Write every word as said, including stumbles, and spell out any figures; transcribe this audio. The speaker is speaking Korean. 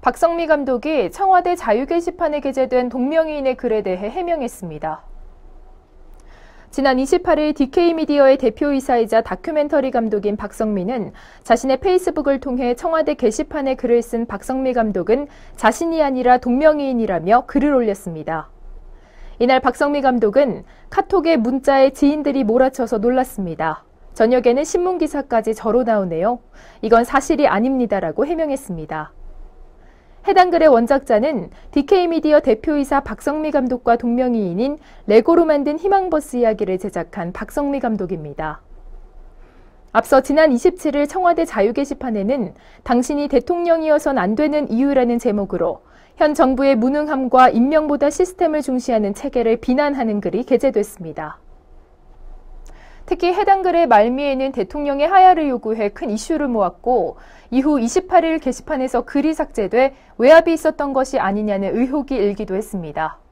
박성미 감독이 청와대 자유 게시판에 게재된 동명이인의 글에 대해 해명했습니다. 지난 이십팔일 디케이미디어의 대표이사이자 다큐멘터리 감독인 박성미는 자신의 페이스북을 통해 청와대 게시판에 글을 쓴 박성미 감독은 자신이 아니라 동명이인이라며 글을 올렸습니다. 이날 박성미 감독은 카톡에 문자에 지인들이 몰아쳐서 놀랐습니다. 저녁에는 신문기사까지 저로 나오네요. 이건 사실이 아닙니다라고 해명했습니다. 해당 글의 원작자는 디케이미디어 대표이사 박성미 감독과 동명이인인 레고로 만든 희망버스 이야기를 제작한 박성미 감독입니다. 앞서 지난 이십칠일 청와대 자유 게시판에는 당신이 대통령이어선 안 되는 이유라는 제목으로 현 정부의 무능함과 임명보다 시스템을 중시하는 체계를 비난하는 글이 게재됐습니다. 특히 해당 글의 말미에는 대통령의 하야를 요구해 큰 이슈를 모았고 이후 이십팔일 게시판에서 글이 삭제돼 외압이 있었던 것이 아니냐는 의혹이 일기도 했습니다.